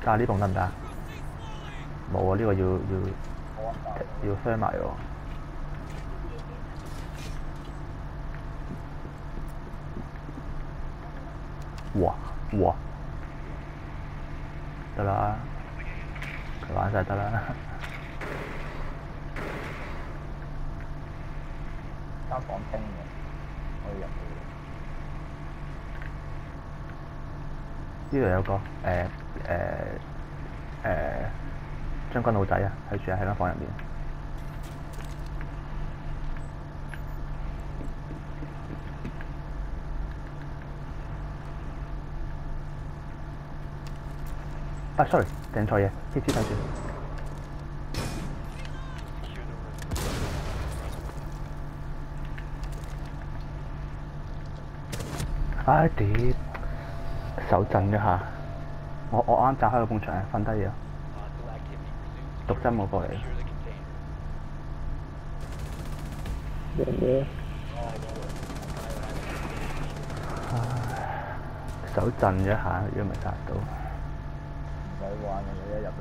炸呢埲得唔得啊？冇啊，呢個要飛埋喎。哇哇，得啦，佢玩晒得啦。 間房清嘅，可以入去。 呢度有個將軍澳仔啊，睇住啊，喺間房入面。啊，sorry，訂錯嘢，PC 等住。唉屌！手震一下，我啱炸開個埲牆，瞓低咗，毒針我過嚟。唉，手震咗一下，如果唔係殺到。 唔使玩嘅，你一入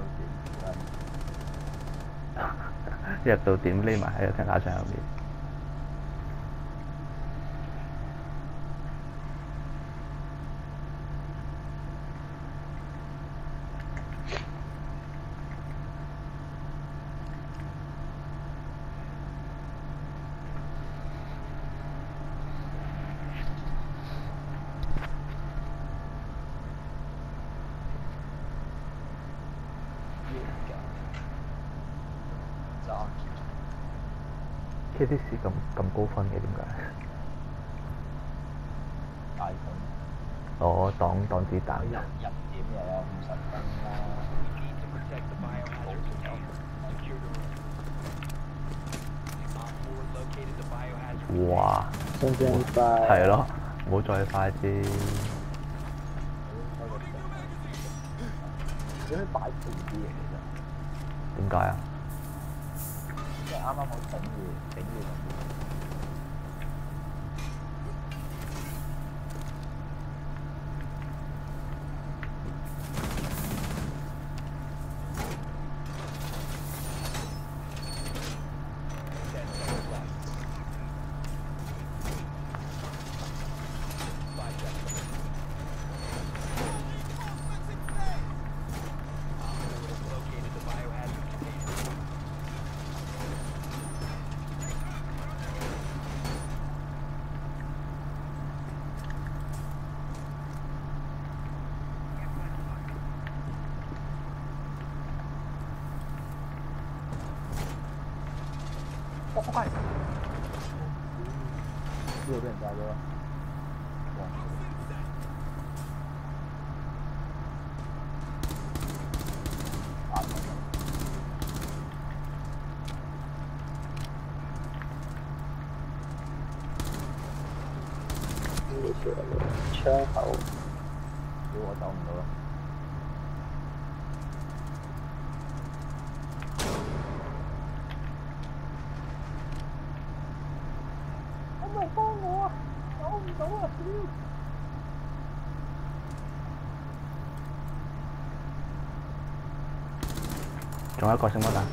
到點， 一入到點匿埋喺個架牆後面。KTC 咁高分嘅點解？ 大分。 我擋子彈。 入點又有50分啦。 哇！ 升升快。 係咯，唔好再快啲。 點解擺平啲嘅其實？ 點解啊？ 因為啱啱好頂住。我快！呢度俾人炸咗啦！窗口，屌我走唔到啦！咁咪幫我啊！走唔到啊！屌！ 仲有一個聖魔彈。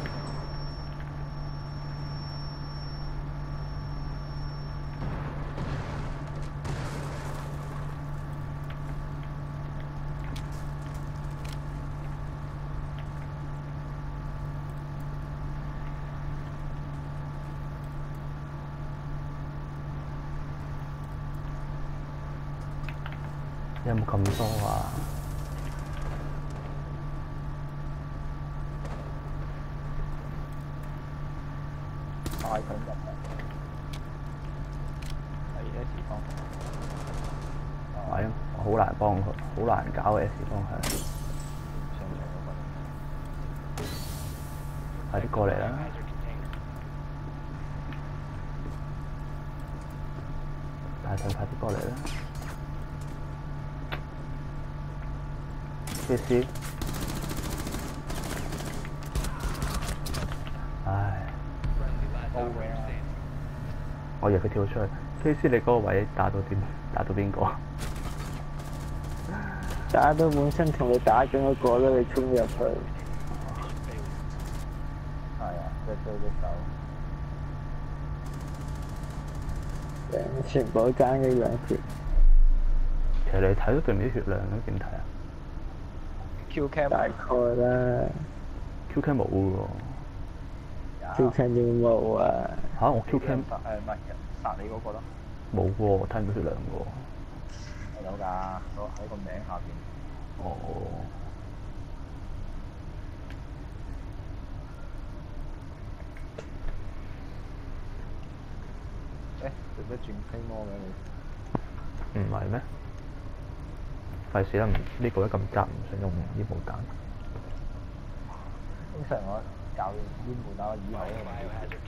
有冇咁多啊？ 大強入嚟，係 S 方向。 係啊，好難幫佢，好難搞嘅 S 方向。快啲過嚟啦！大強，快啲過嚟啦！KC，唉，我以為佢跳出去。KC，你嗰個位打到邊個？ 打到本身同你打緊嗰個咧，你衝入去。 係啊，即係追隻手。 全部爭呢兩血。 其實你睇到對面啲血量咧點睇啊 Q cam 大概啦。 ？Q cam 冇喎。 Q cam 點冇啊？ 嚇！我 Q cam 唔係殺你嗰個咯。 冇喎，睇唔到血量喎。 有㗎，喺個名下邊。 哦。 誒，做咩轉飛魔嘅你？ 唔係咩？費事啦，呢個咧咁窄，唔想用呢部彈。 通常我教煙門啊，以後都唔知。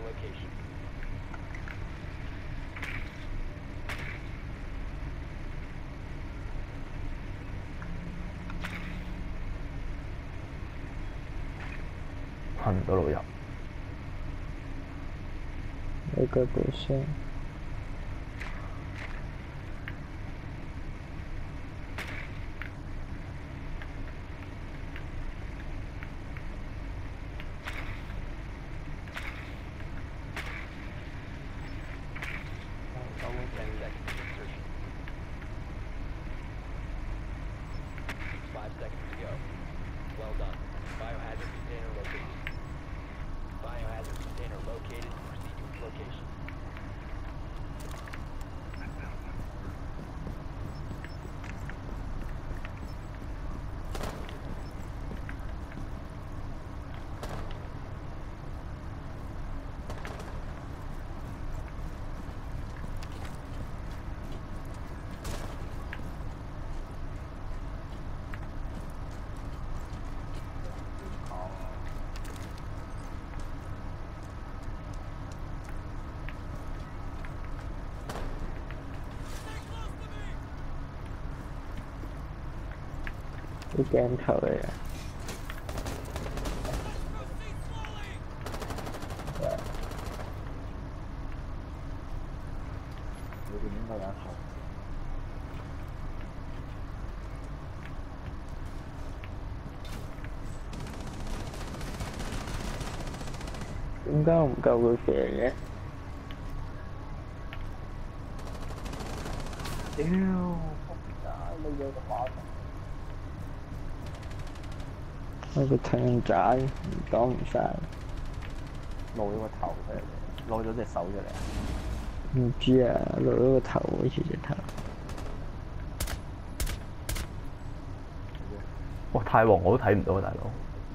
行唔到路入。 呢個對聲。啲鏡頭嚟嘅。 裏邊應該有一頭。 點解我唔夠佢射嘅？ 屌！仆街！你有個把柄。 我個艇仔擋唔晒。 露咗個頭出嚟，露咗隻手出嚟。 唔知啊，露咗個頭好似隻頭。 哇！太黃我都睇唔到啊，大佬。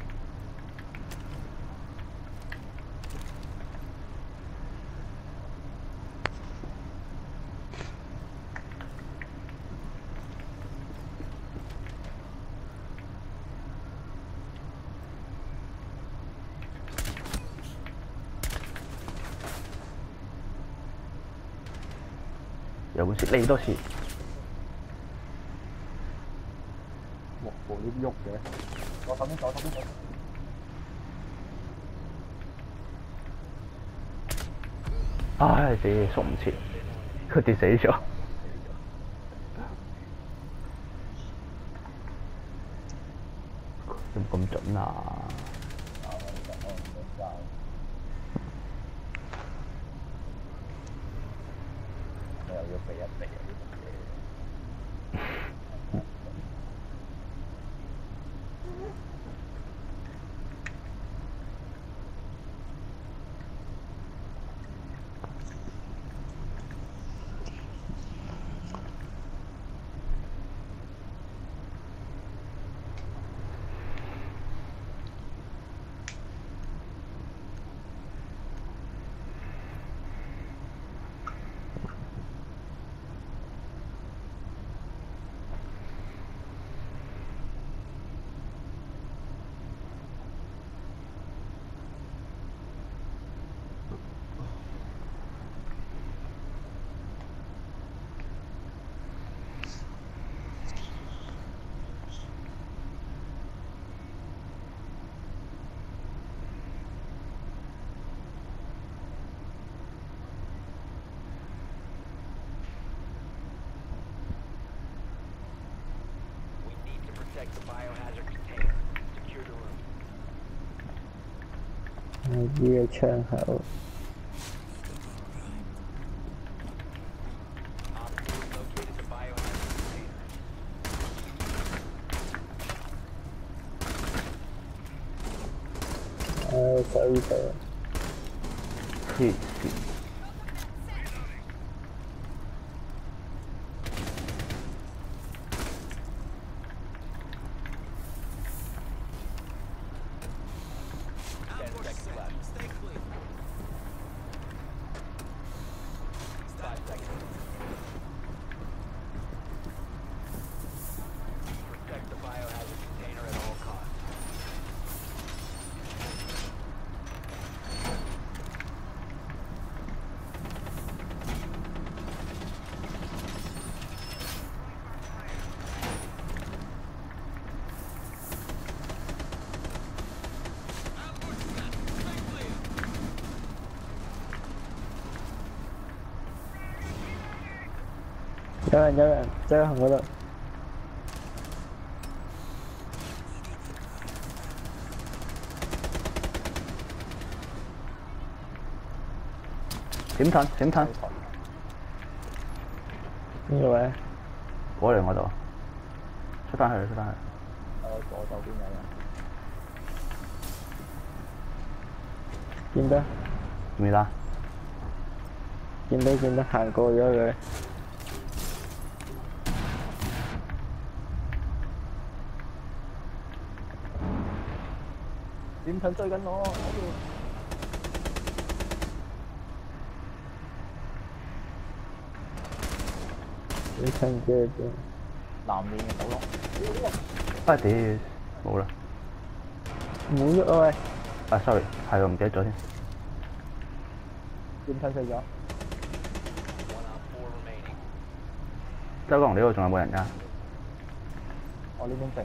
有本事嚟多次。 哇！部 lift 喐嘅，左手邊，左手邊。 唉死，縮唔切，佢跌死咗。有冇咁準啊？ 你又要避一避啊！呢啲嘢。 呢個窗口。手呢度。 黐線。 有人，即係行嗰度。 閃盾，閃盾， 邊個位？ 過嚟我度，出翻去，出翻去。 左手邊有人。 見得， 未啦？ 見得，行過咗佢。 閃盾追緊我， 你睇唔知邊？ 南面嘅走廊。 啊屌，冇啦。 冇喐啊喂！ 啊 sorry， 係我唔記得咗添。 閃盾死咗。 周國龍呢度仲有冇人㗎？ 我呢邊靜。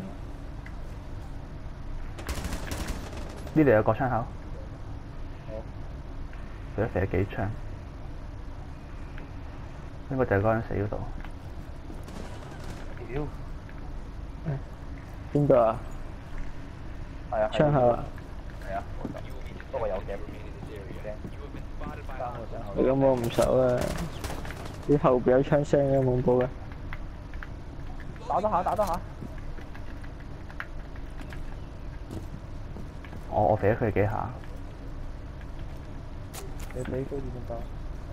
呢度有個窗口。 好。 射咗幾槍。應該就係嗰個人死嗰度。 屌！ 邊個啊？ 係啊。 窗口啊？ 係啊，不過有夾。 你咁我唔熟啊！啲後邊有槍聲嘅恐怖嘅。 打多下。 我射咗佢幾下。 你俾高啲先得。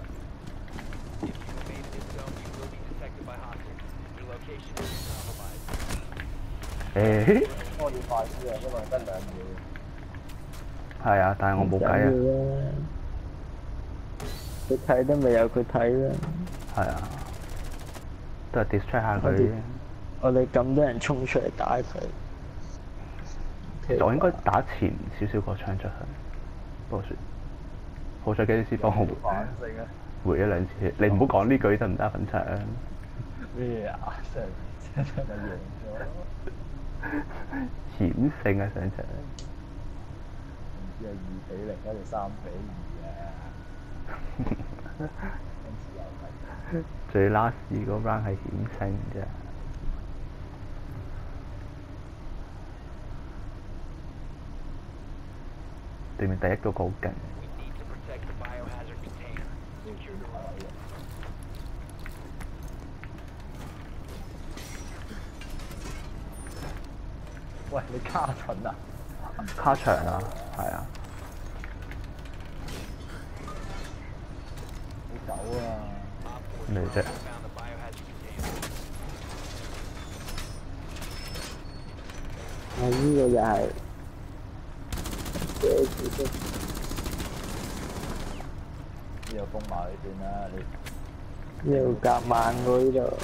誒， 我要快啲啊，因為得2秒。 係啊，但係我冇計啊。 佢睇都未有佢睇啦。 係啊，都係 distract 下佢。 我哋咁多人衝出嚟打佢。 我應該打前少少個槍出去，不過算。好彩機師幫我回一兩次，你唔好講呢句得唔得？粉腸。 咩啊？真係贏咗。 險勝啊！上場。 唔知係2-0，跟住3-2啊！ 最 last 嗰 round 係險勝啫。對面第一個好勁。 喂，你卡蠢啊？ 卡場啊，係啊。 你走啊！ 咩啫？ 啊！呢個又係。 呢度封埋呢邊啦，你。 呢度夾慢喎呢度，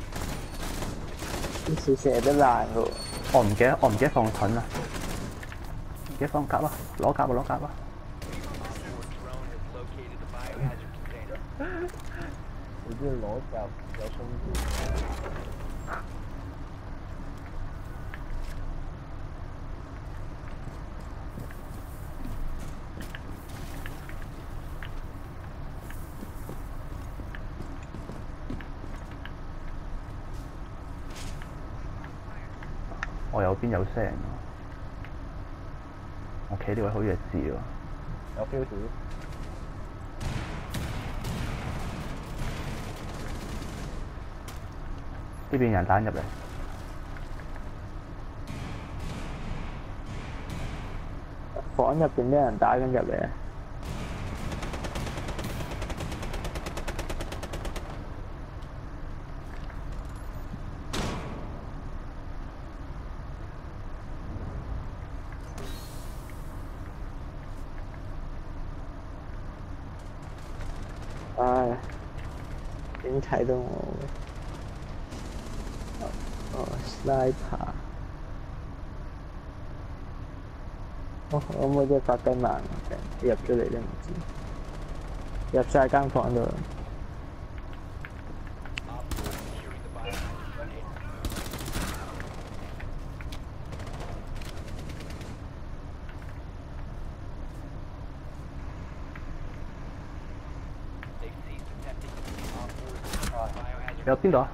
啲樹成日都爛嘅喎。 我唔記得放盾啦，唔記得放甲啦，攞甲啦。 你都要攞甲有充電。 我右邊有聲，我企呢位好弱智喎。 有 feel 到。 呢邊人彈入嚟， 房入邊啲人打緊入嚟啊！唉，點睇到我嘅？哦，sniper。我可唔可以發雞盲入咗嚟都唔知，入晒間房度。 有邊度啊？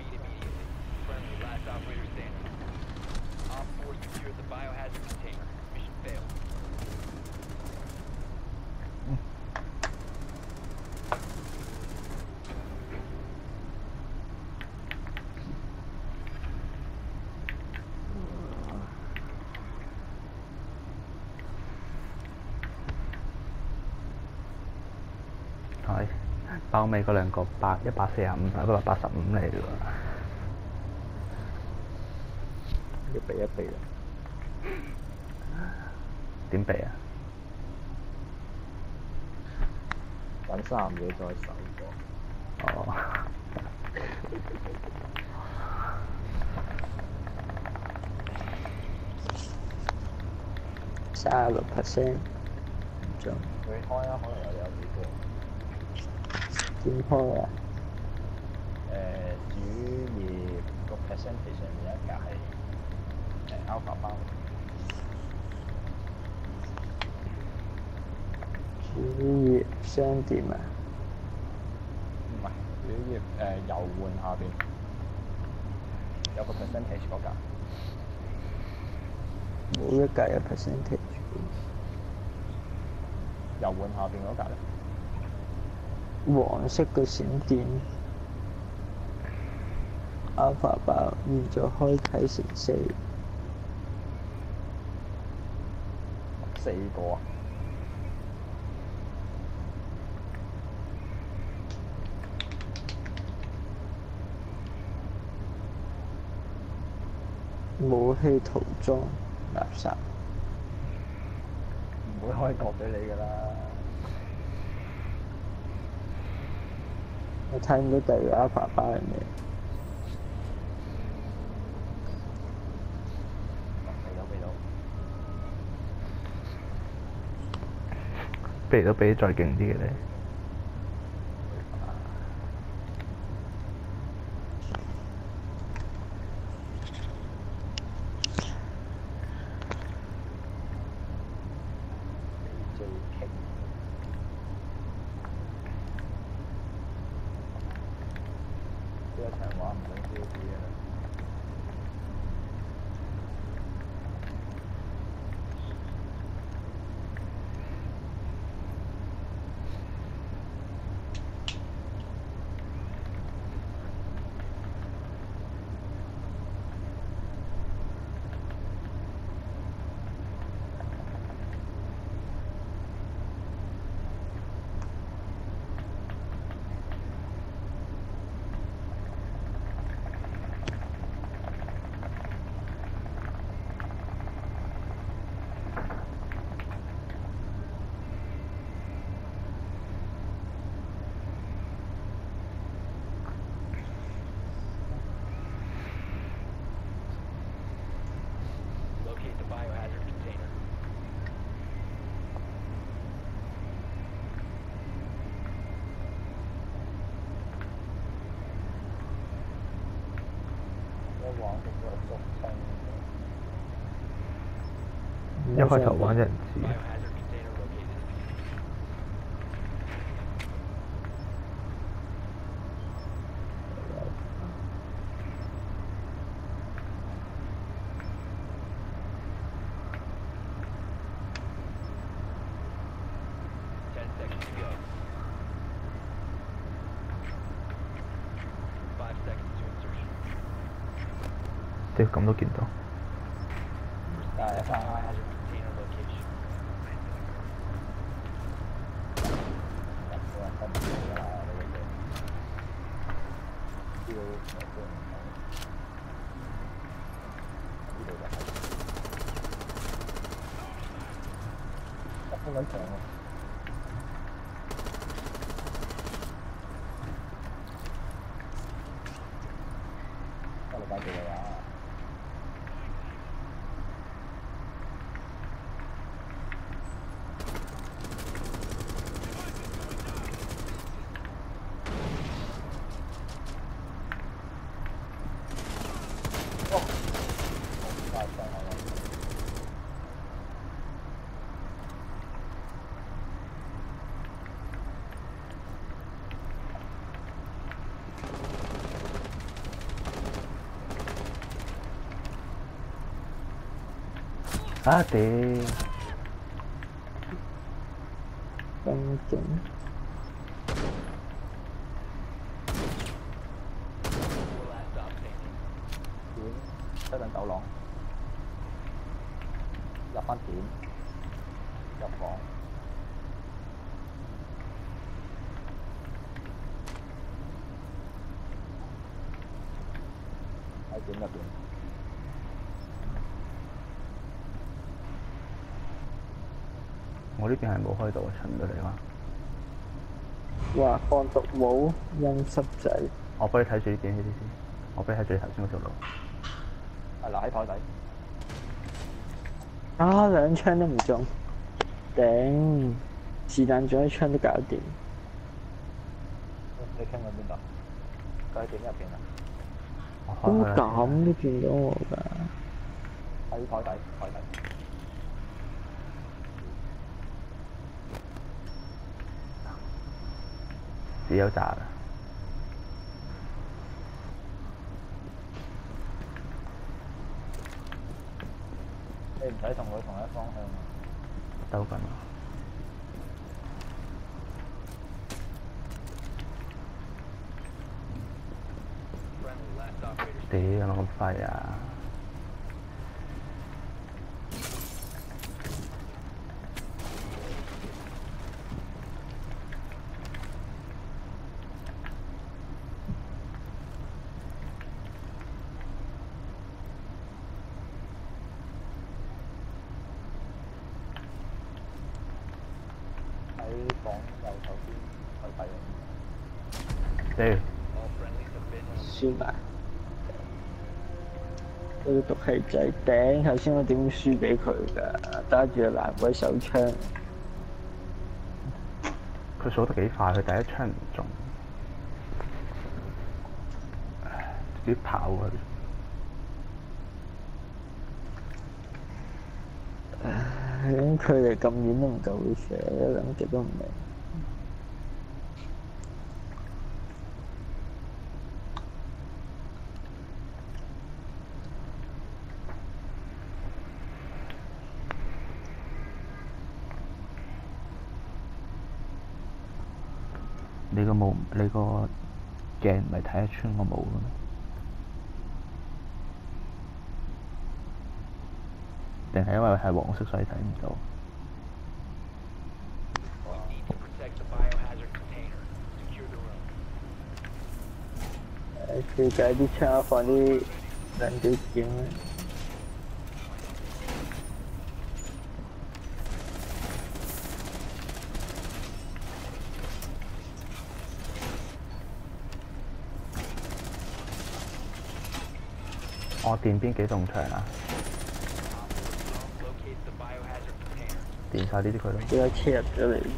係包尾嗰兩個145，185嚟㗎喎。 要避一避啦。 點避啊？ 揾3嘢再手過。 哦。 36%中。 佢開啊，可能有幾個。 點開啊？ 主頁個 percentage 上面有一格係alpha 包。 主頁商店啊？ 唔係，主頁遊玩下邊有個 percentage 嗰格。 冇一格有 percentage。 遊玩下邊嗰格咧？ 黃色嘅閃電 Alpha 包現在開啟成 4個啊！ 武器塗裝垃圾。 唔會開角俾你㗎啦。 我睇唔到第二個 Alpha 包係咩？ 避都避得再勁啲嘅咧。 呢一場話唔想燒啲啊！ 一開頭玩人知。 屌咁都見到。 係啊！好撚長喎！得你搞掂啦！哦，好快上來啦！ 啊屌！ 咁勁， 出緊走廊，入翻點，入房，喺點入邊。 我呢邊係冇開到啊，陳到你話。 哇！放毒帽陰濕仔， 我幫你睇住呢邊呢啲先，我幫你睇住你頭先嗰條路。 係嗱喺台底， 啊兩槍都唔中，頂！是但中一槍都搞掂。 你傾緊邊度？佢喺點入邊啊？ 咁咁都見到我㗎？ 喺台底，台底。 只有炸啦。 你唔使同佢同一方向啊！ 兜緊啊！屌有冇咁快啊！ 喺房右手邊台底。 屌！ 輸埋。嗰個毒氣仔頂，頭先我點輸俾佢㗎？揸住個爛鬼手槍， 佢掃得幾快，佢第一槍唔中，直接跑啊！ 咁距離咁遠都唔夠佢射，一兩擊都唔明。 你個鏡唔係睇得穿我冇嘅咩？定係因為係黃色所以睇唔到？ 調解啲槍放啲兩條劍啦。 我電邊幾棟牆啊？電晒呢啲佢咯。 而家車入咗嚟。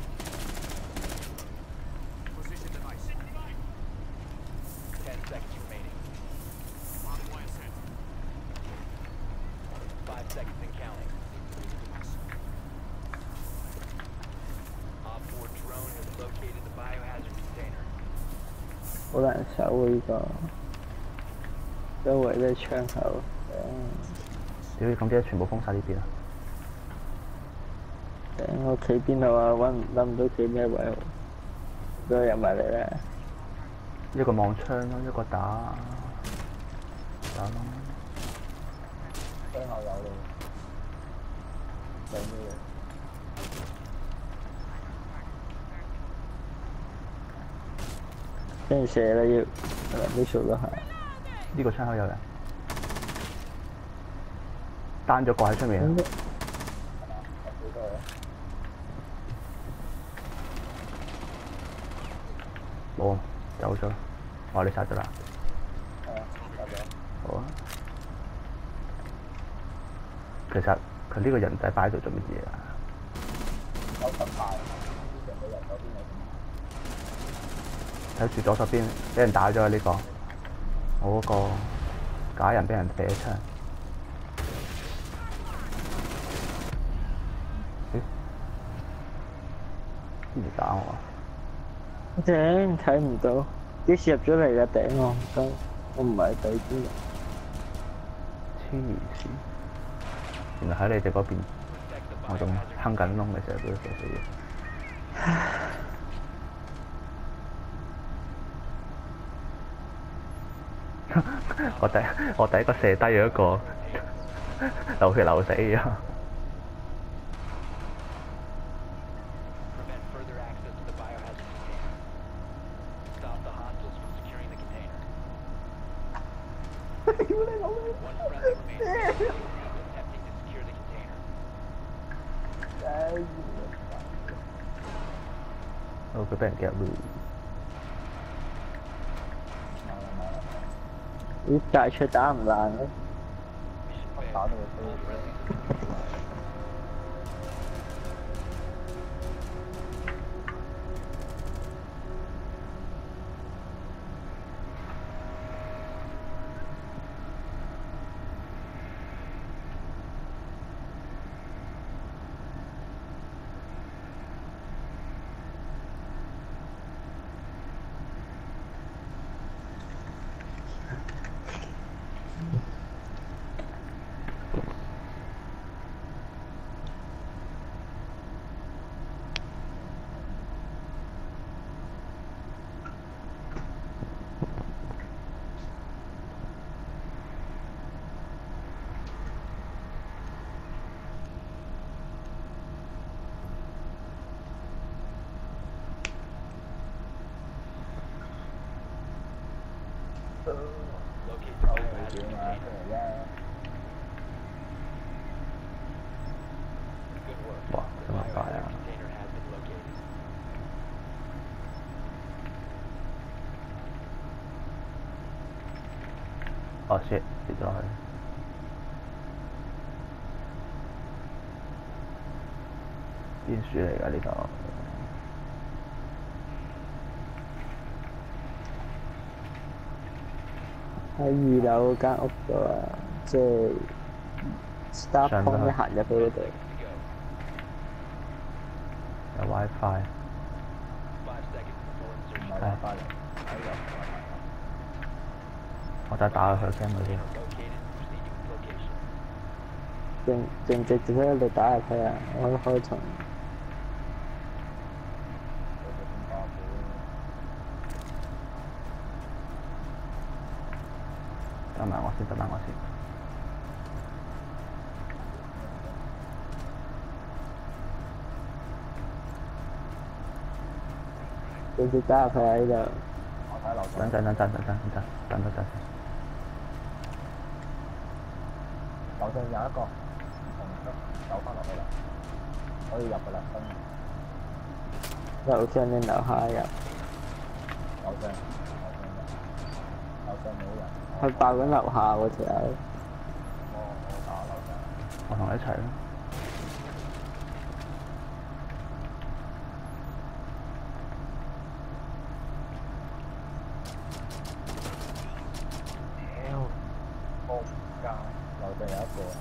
好難守啊！呢個周圍都係窗口。 屌，咁啲全部封晒呢邊啊！ 頂我企邊度啊？諗唔到企咩位喎？俾我入埋嚟啦！ 一個望窗咯，一個打咯。 最後有你，整咗你。 跟住射啦要，呢數都係。 呢個窗口有人，單咗個喺出面啊！冇啊，走咗。哦，你殺咗啦？ 係啊，殺咗。 好啊。其實佢呢個人仔擺喺度做乜嘢啊？ 有十排，上到人嗰邊有。 睇住左手邊俾人打咗啊！呢個我嗰個假人俾人射一槍。咦？邊度打我啊？ 頂睇唔到，幾時入咗嚟嘅頂我？我唔係對邊人。 黐線！原來喺你哋嗰邊，我仲坑緊窿嘅時候俾佢射死咗。我第一個射低咗一個，流血流死咗。哦，佢俾人夾咗。 啲大出打唔爛咧。 打到佢飛。 哇！咁樣快啊！哦 shit， 跌咗去。邊樹嚟㗎呢度？ 喺2樓嗰間屋度啊，即係 Starpoint 一行入去嗰度。 有 WiFi。係。我再打去佢 cam 嗰邊。 仲直接喺度打入去啊！我開從。 等埋我先，等埋我先。 直接打入去喺度。 我睇樓上。 等陣。 樓上有一個紅色走翻落去啦，可以入㗎啦， 樓上定樓下入？ 樓上冇人。 佢爆緊樓下嗰條友。 我打樓上。 我同你一齊啦。 仆街！樓上有一個。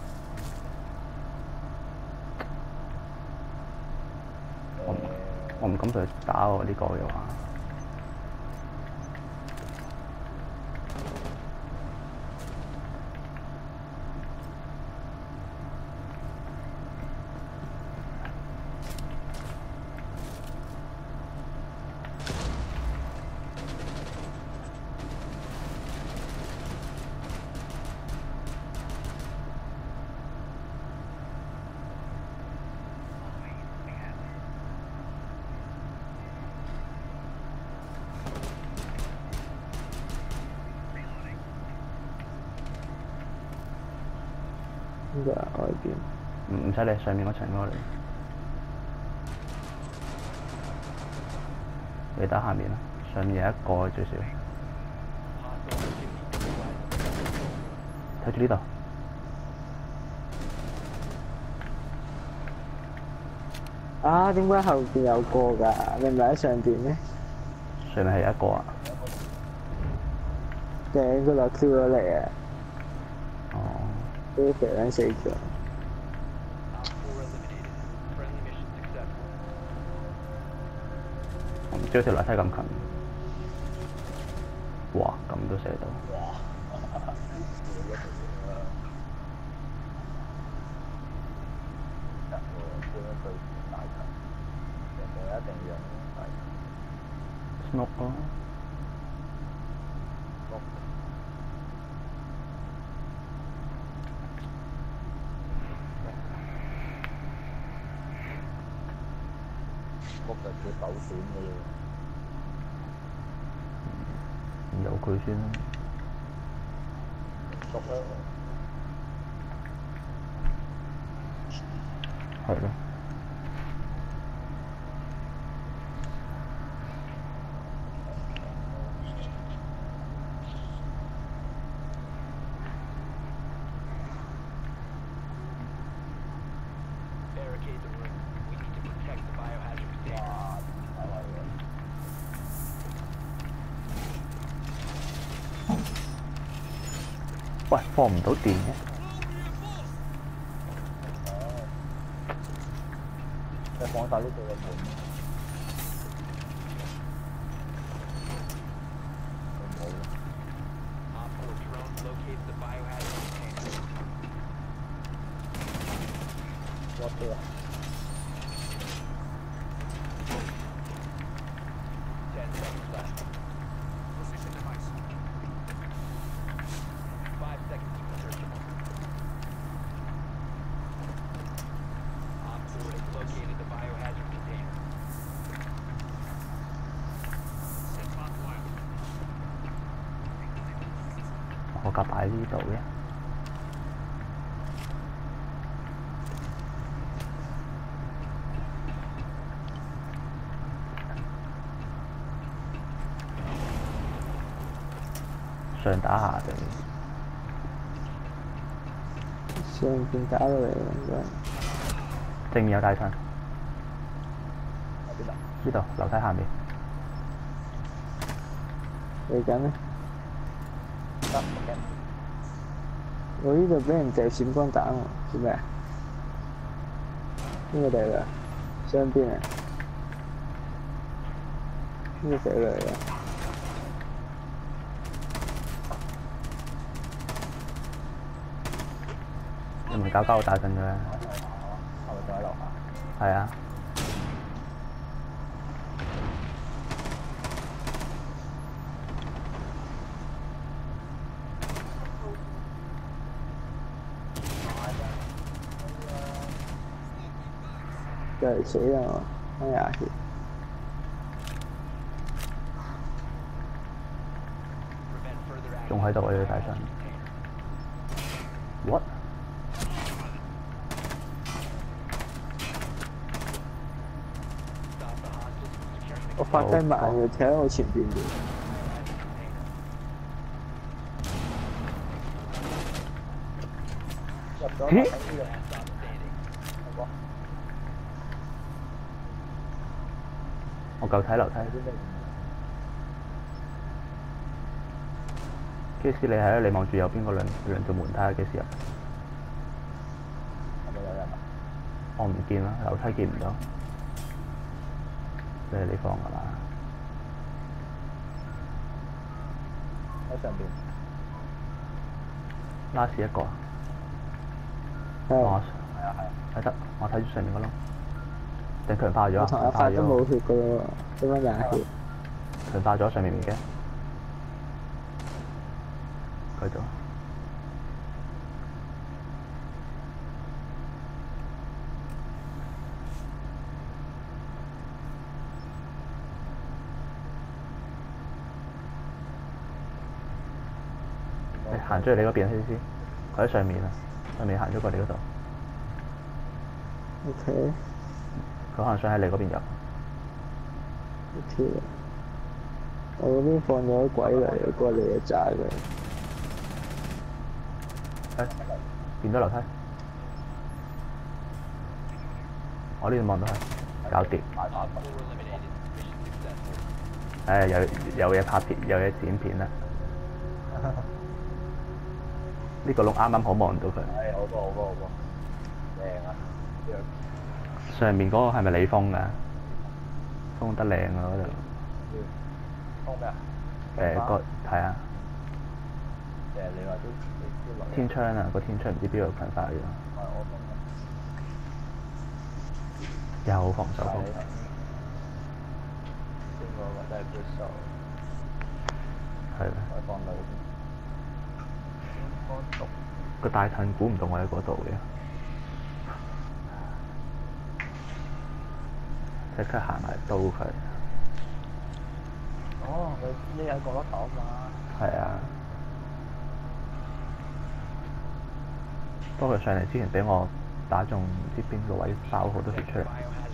我唔敢同佢打喎，呢個嘅話。 呢個外邊。 唔使理，上面嗰層嗰個嚟。你打下面啦，上面有一個最少。睇住呢度。 啊！點解後邊有個㗎？你唔係喺上邊咩？ 上面係有一個啊。 頂嗰度跳咗嚟啊！ 哦。 都俾人死咗。 我唔知嗰條樓梯咁近。哇！咁都射到。smoke 咯。 屋就叫首選嘅嘢。 由佢先啦。 熟啦。 係咯。喂，放唔到電嘅。 你放晒呢度嘅門。我對啊。 我架擺呢度嘅。上打下定。 上邊打落嚟應該。 正面有大槍。 喺邊度？ 呢度樓梯下面。 嚟緊咧。 得嘅。 我呢度俾人射閃光彈喎，做咩啊？邊個射嚟啊？雙邊啊？邊個射嚟啊？ 你唔係搞我打陣嘅咩？ 係咪仲喺樓下？ 係啊。 就嚟死啦我，哎呀血！ 仲喺度啊！呢個大槍。What？ 我發雞盲嘅，企喺我前邊嘅。 入咗樓梯嘅。 我夠睇樓梯。幾時你係咧？你望住右邊嗰兩道門睇下幾時入。 係咪有人啊？ 我唔見啦，樓梯見唔到。你係你放㗎啦。 喺上邊。 last 一個。 係。 係啊係。 係得，我睇住上面嗰窿。定強化咗啊？ 我同阿發都冇血㗎喎，點解廿血？ 強化咗上面唔驚。繼續。你行出去你嗰邊先，佢喺上面啊。 佢未行咗過你嗰度， OK 佢可能想喺你嗰邊入。 OK，我嗰邊放咗鬼嚟，過嚟就炸佢。 見到樓梯，我呢度望到佢，搞掂。有嘢拍片，有嘢剪片啦。呢個窿啱啱好望到佢。 係好多好多好多，靚啊！ 上面嗰個係咪你封㗎？封得靚啊嗰度。 封咩啊？ 個係啊， 你話啲天窗啊，個天窗唔知邊度噴發咗。 係我封有防守封。 邊個或者係 Bristol？ 係咩？ 我放兩邊。 個大盾估唔到我喺嗰度嘅，即刻行埋刀佢。 哦，你匿喺角落頭嘛？ 係啊。不過佢上嚟之前俾我打中唔知邊個位爆好多血出嚟。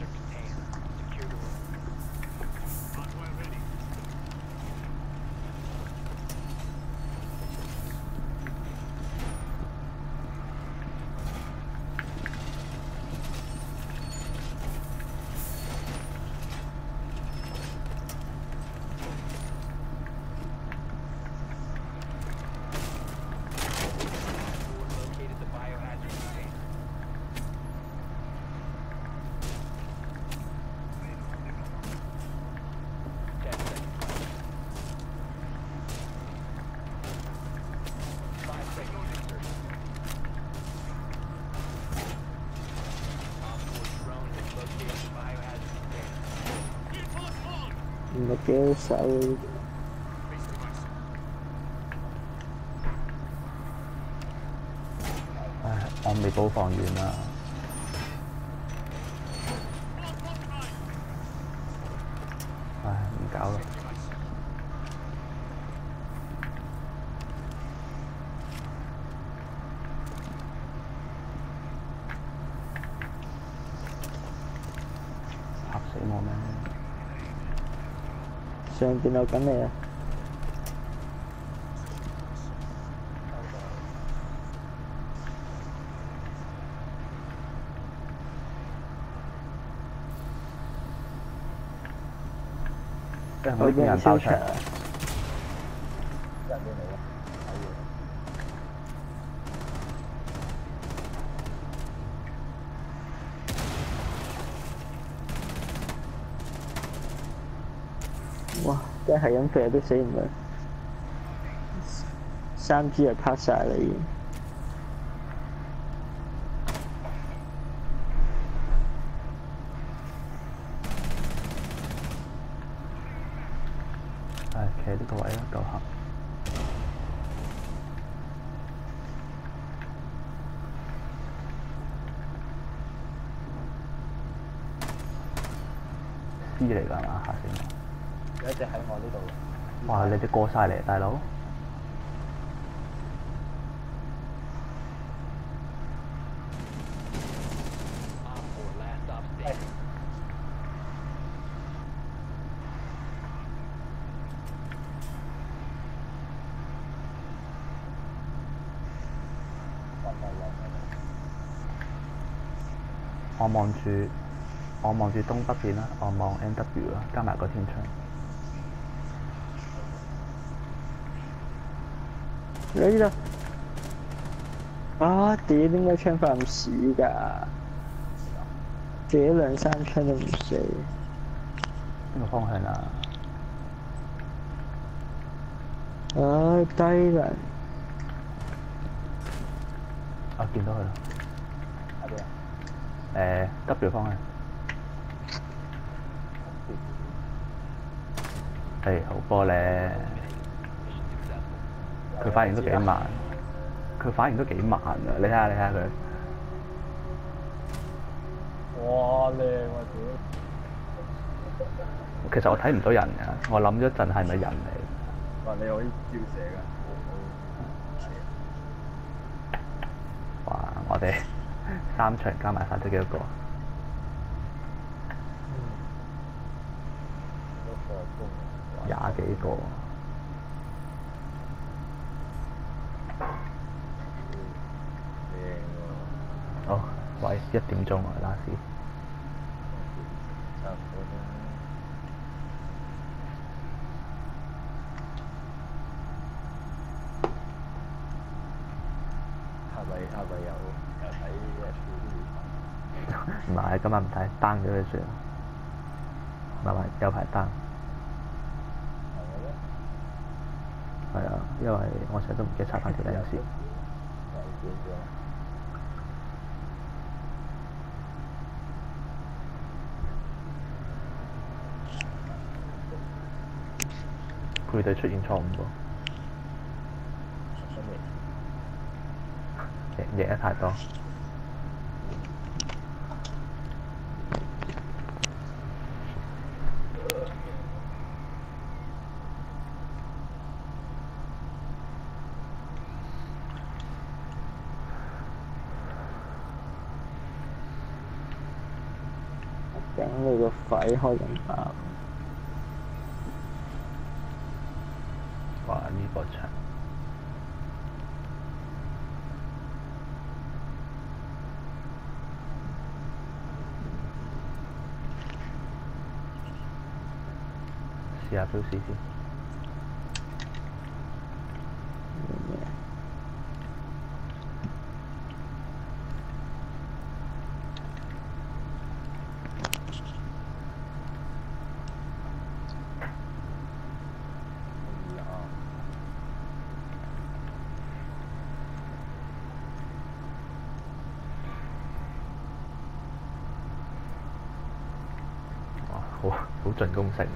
唔係幾好手嘅。 唉，我未補放完啦。唉，唔搞啦。嚇死我咩？ 上邊有緊你啊！ 我呢邊人爆場。 人邊嚟嘅？ 哇！真係咁射都死唔嚟，3G 就拍晒啦已經。 唉，企呢個位啦，夠黑。C 嚟㗎嘛？嚇死我！ 有一隻喺我呢度。 哇！你哋過晒嚟，大佬。我望住東北邊啦，我望 NW 啦，加埋個天窗。 你呢度啊！屌，點解槍法咁屎㗎？自己2、3槍都唔死。 邊個方向啊？ 唉，低能。 啊，見到佢啦。 喺邊啊 ？W 方向。係好波咧！佢反應都幾慢，佢反應都幾慢啊！你睇下佢。 哇！靚喎屌！ 其實我睇唔到人㗎，我諗咗一陣係咪人嚟？ 哇！你可以照射㗎， 哇！ 我哋3場加埋晒都幾多個？20幾個。哦，喂，1點鐘啊，拉屎。 差唔多啦。係咪有睇 HP 唔係，今日唔睇，down 咗佢算啦。唔係有排 down。係啊，因為我成日都唔記得插翻條領線。配對出現錯誤喎。贏得太多。 頂你個肺開緊爆！ 哇！呢個場試下標示先。好盡攻性。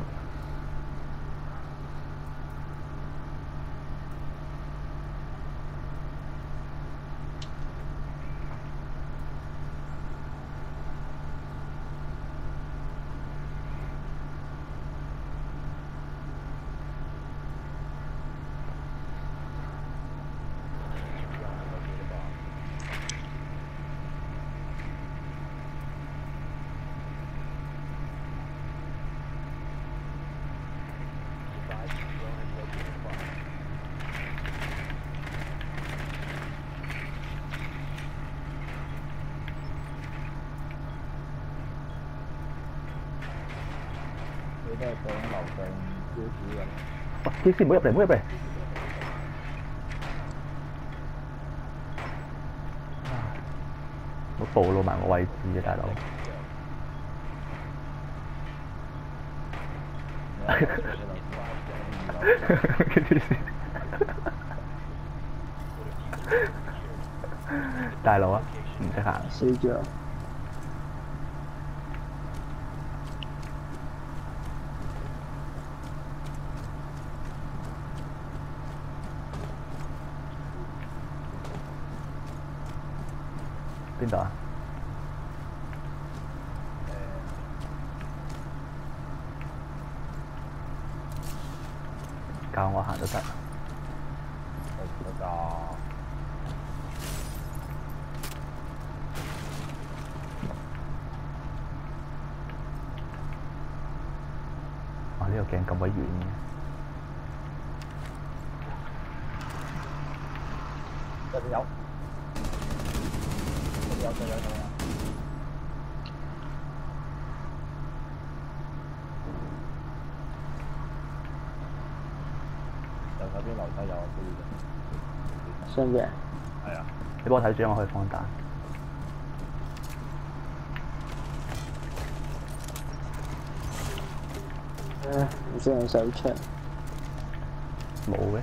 你都係上樓上標主嘅。 喂，機師唔好入嚟，唔好入嚟！唔好暴露埋我位置啊，大佬！跟住先，大佬啊，唔識行。 死咗。 邊度啊？教我行都得。 得㗎。 哇！呢個鏡咁鬼遠嘅。 入邊有。有。右手邊樓梯有個杯嘅。 上邊。 係啊。 你幫我睇住，我可以放大。 唔識用手槍。 冇嘅。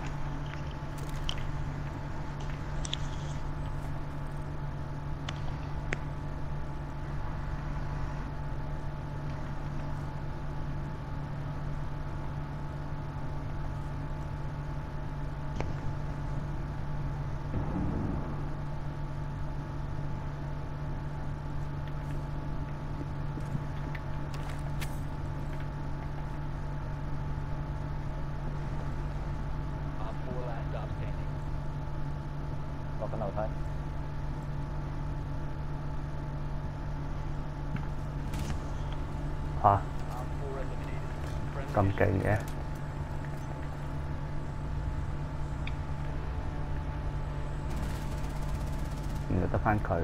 落緊樓梯。 嚇，咁勁嘅，原來得翻佢。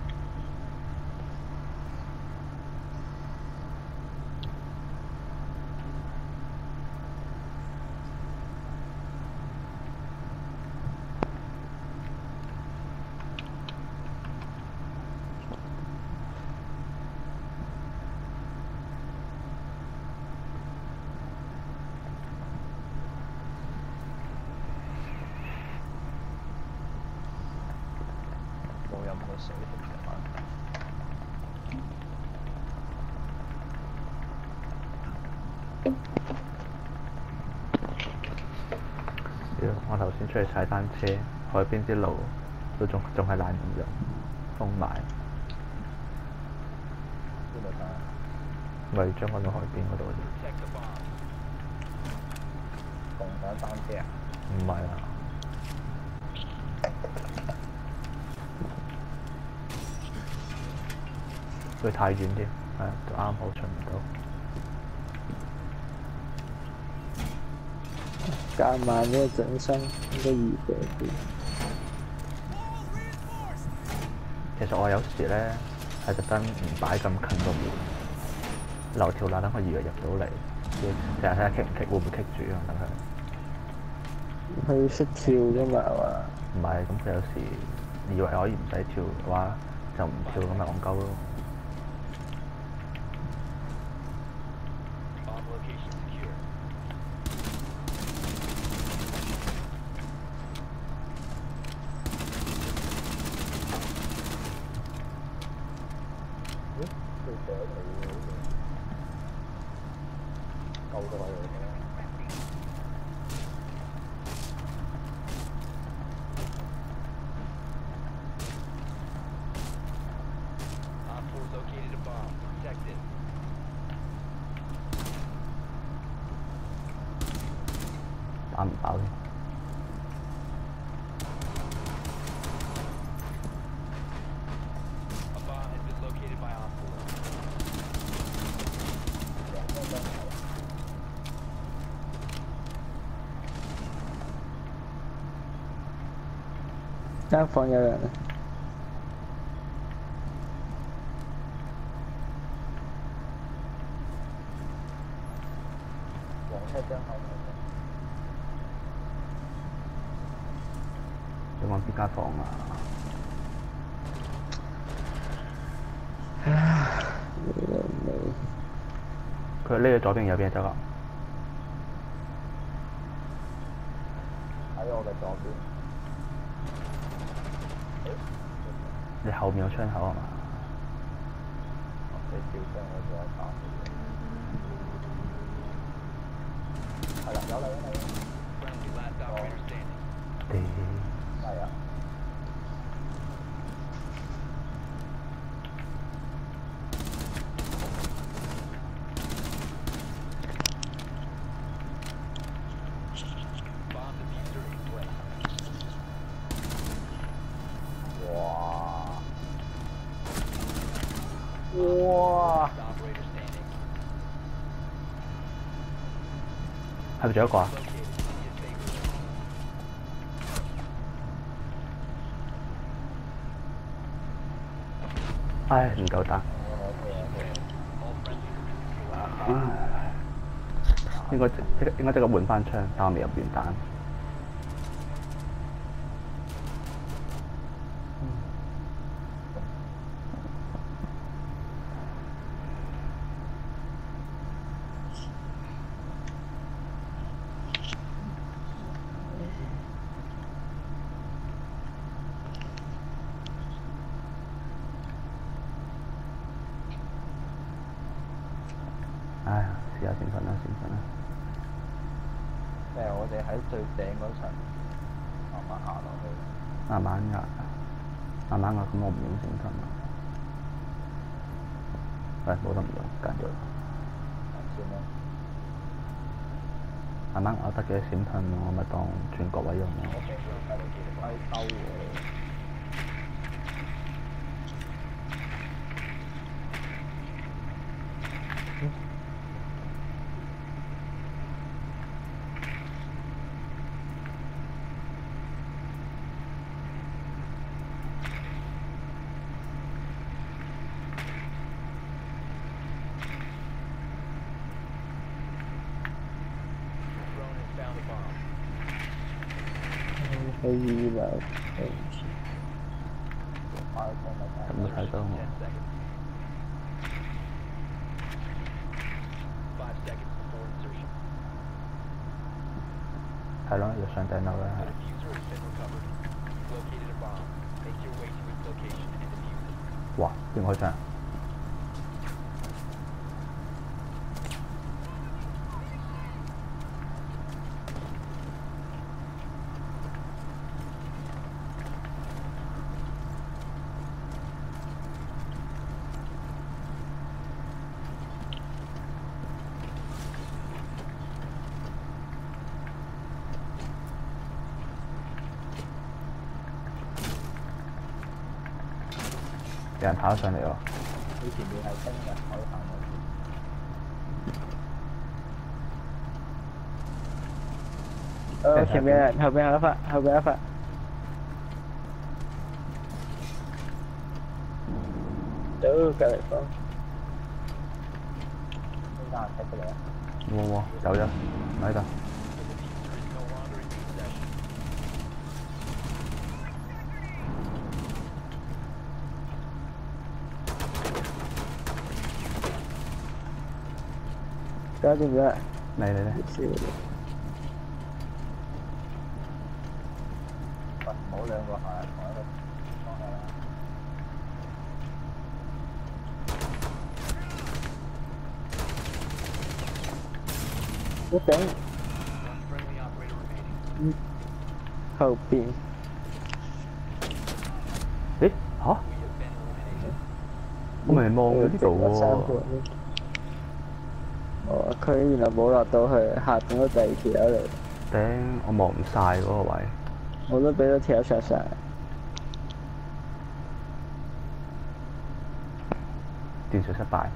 冇飲過水添嘅嘛。 我頭先出去踩單車，海邊啲路都仲係爛融融，封埋。 邊度打？ 咪將軍澳海邊嗰度。 共享單車啊？ 唔係啊。佢太遠啲，係就啱好出唔到。 加埋呢個整身應該易過啲。 其實我有時咧係特登唔擺咁近個門，留條罅等佢以為入到嚟，成日睇下棘唔棘，會唔會棘住啊？等佢。 佢識跳啫嘛係嘛？ 唔係，咁佢有時以為可以唔使跳嘅話，就唔跳咁咪戇鳩咯。 救咗佢。 打唔爆添。 間房有人啊！ 黃車張口。 想揾邊間房啊？佢匿喺左邊右邊走啊？ 喺我嘅左邊。 你後面有窗口係嘛？ 你跳窗我仲有打嘅。係啦，有嚟有嚟。係啊。哇！ 係咪仲有一個啊？唉，唔夠打。應該即刻換翻槍，但我未入完彈。唉，試下閃瞓啦，閃瞓啦。 我哋喺最頂嗰層，慢慢行落去。 慢慢㗎，慢慢㗎，咁我唔用閃瞓啦。喂，冇得唔用，揀咗。 先啦。 慢慢咬得嘅閃噴，我咪當轉角位用咯。 閪兜喎。 A 2樓 A 快攻咪得。 咁都睇到我。 係咯，要上頂樓啦。哇！點開槍？有人跑上嚟喎。 你前面係升嘅，我都行過去。 前面後邊有一發，後邊有一發。走隔離房。呢間踢過嚟啊！ 冇，走咗，唔喺度。 搞掂咗啦。 嚟。 笑。 喂，唔好兩個係同一個方向啦。 我頂。後邊。 咦？嚇？我咪望咗呢度喎。 哦，佢原來冇落到去，下邊嗰第二條友嚟。 頂！我望唔晒嗰個位。 我都俾咗條友殺晒。 電術失敗。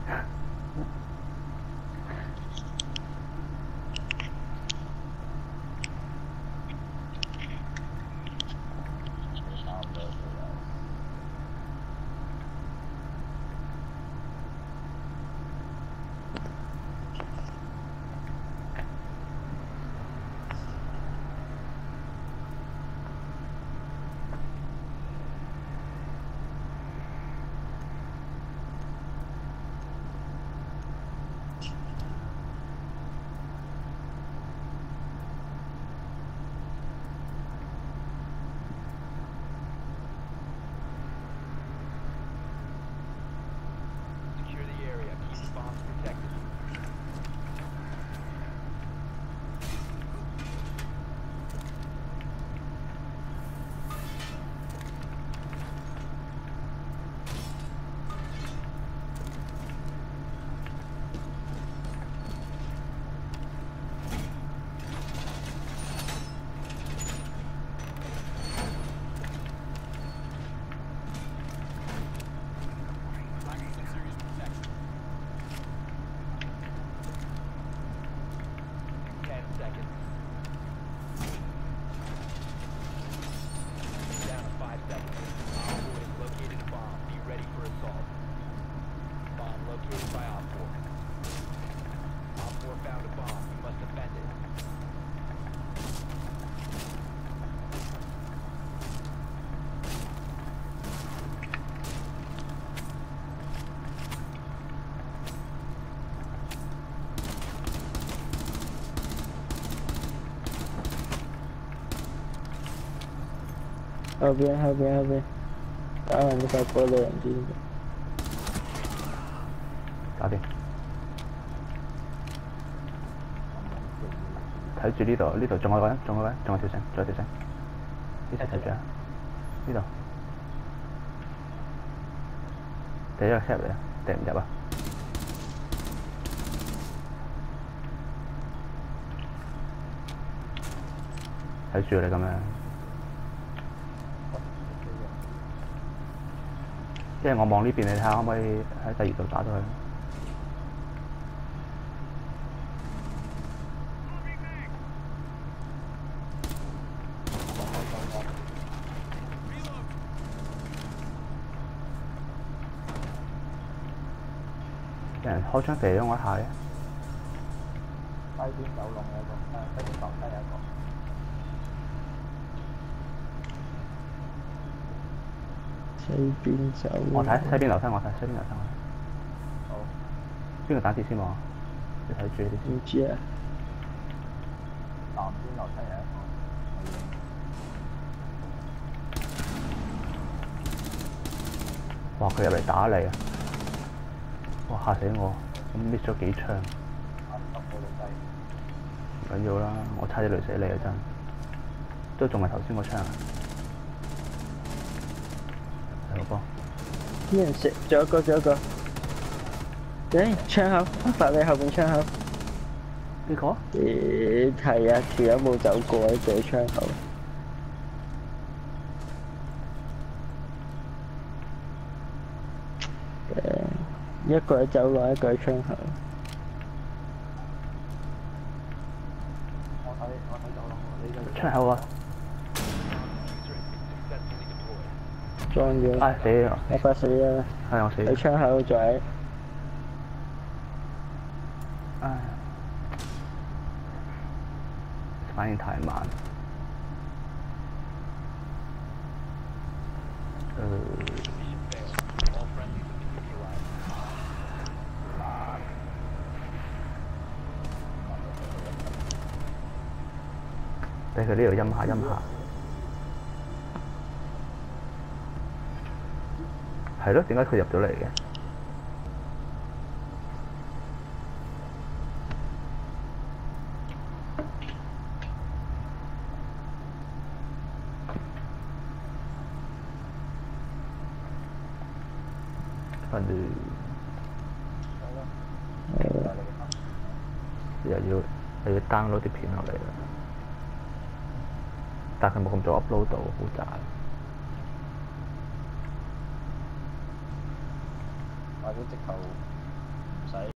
後邊，打完呢塊玻璃人知。 搞掂。睇住呢度，呢度仲有個人，仲有條繩，呢齊睇住啊！呢度。第一個 set 嚟啊，掟唔入啊！睇住你咁樣。因為我望呢邊，你睇下可唔可以喺第二度打到佢？有人開槍射咗我一下嘅。 西邊走廊有個，西邊樓梯有個。 西邊走。 我睇西邊留翻，我睇西邊留翻。 好， 邊個打鐵先喎？你睇住呢啲先。 唔知啊， 南邊樓梯有一個。 哇！佢入嚟打你啊！哇！嚇死我，咁 miss 咗幾槍。唔緊要啦，我差啲累死你啊真。都仲係頭先個槍啊！係個。 啲人食，仲有一個，仲有一個。誒，窗口，發你後邊窗口。 呢個？ 係啊，條友冇走過喺對窗口。一個喺走廊，一個喺窗口。 我睇走廊喎，你就窗口啊！ 裝咗。 唉死啊！ 我快死啦！ 係我死。 喺窗口仔。 唉，反應太慢。俾佢呢度陰下陰下。係咯，點解佢入咗嚟嘅？跟住又要 download 啲片落嚟啦，但係佢冇咁早 upload 到，好渣。 或者直頭唔使。